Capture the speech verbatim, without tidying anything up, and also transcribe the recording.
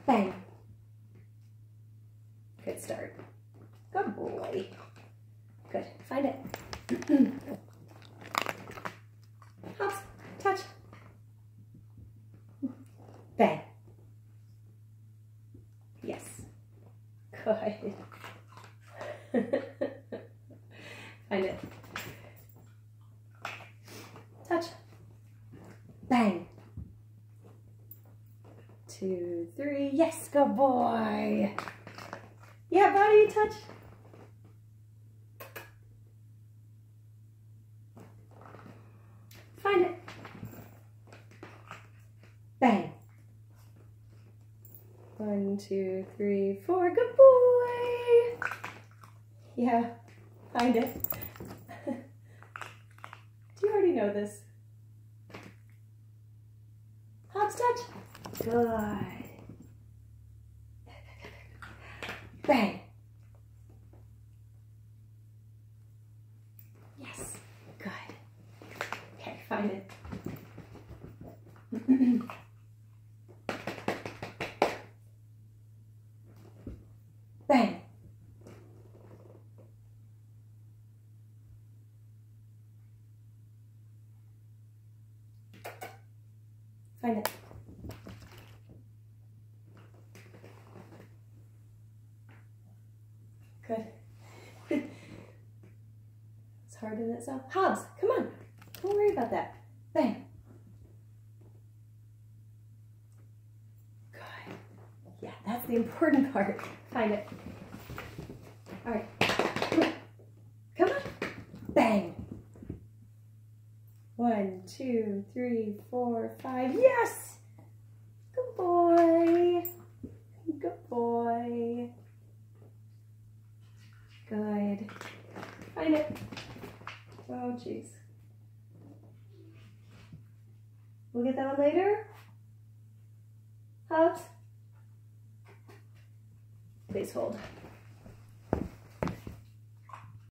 Bang. Good start. Good boy. Good. Find it. Hops. Touch. Bang. Yes. Good. Find it. Touch. Bang. Two, three. Yes, good boy. Yeah, body touch. Find it. Bang. One, two, three, four. Good boy. Yeah, find it. Do you already know this? Hops touch. Good. Bang. Yes. Good. Okay, find it. Bang. Find it. Good. It's hard in itself. Hobbs, come on. Don't worry about that. Bang. Good. Yeah, that's the important part. Find it. All right. Come on. Come on. Bang. One, two, three, four, five. Yes! Good boy. Good boy. Good. Find it. Oh, jeez. We'll get that one later. Hops. Please hold.